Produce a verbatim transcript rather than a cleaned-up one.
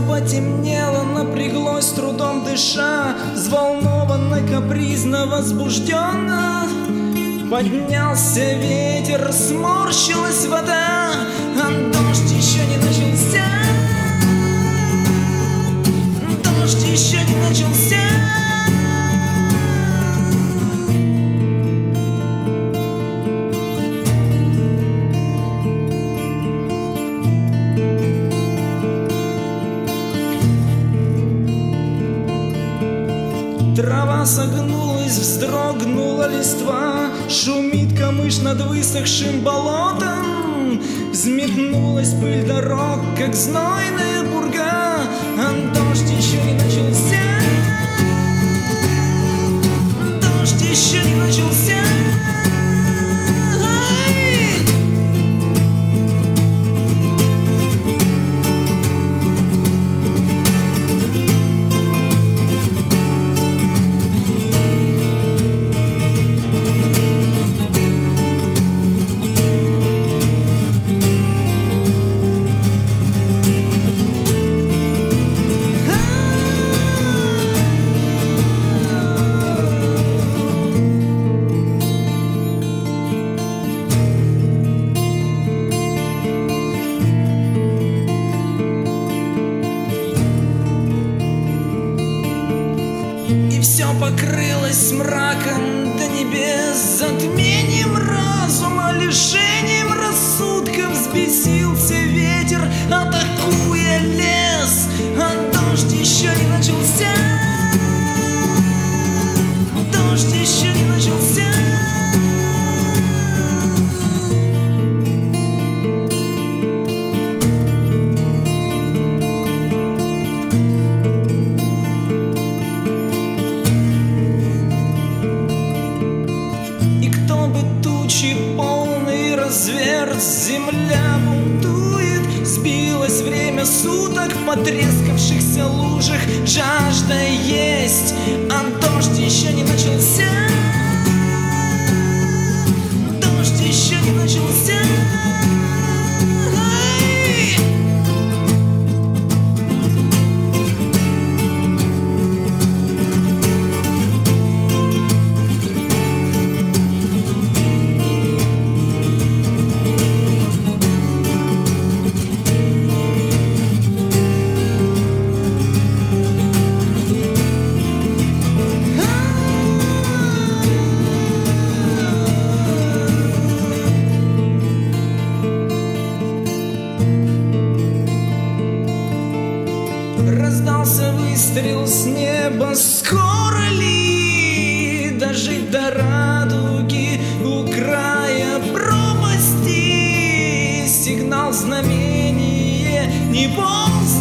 потемнело, напряглось, с трудом дыша, взволнованно, капризно, возбужденно. Поднялся ветер, сморщилась вода, а дождь еще не начался. Дождь еще не начался. Трава согнулась, вздрогнула листва, шумит камыш над высохшим болотом. Взметнулась пыль дорог, как знойная пурга, а дождь еще не начался. Дождь еще не начался. Все покрылось мраком до небес, затмением разума, лишением рассудка. Взбесился ветер, атакуя лес, а дождь еще не начался. Дождь еще не начался. Полный разверт, земля бунтует, сбилось время суток в потрескавшихся лужах. Жажда есть, а дождь еще не начался. Дождь еще не начался. Раздался выстрел с неба, скоро ли дожить до радуги у края пропасти? Сигнал, знамение, не полз.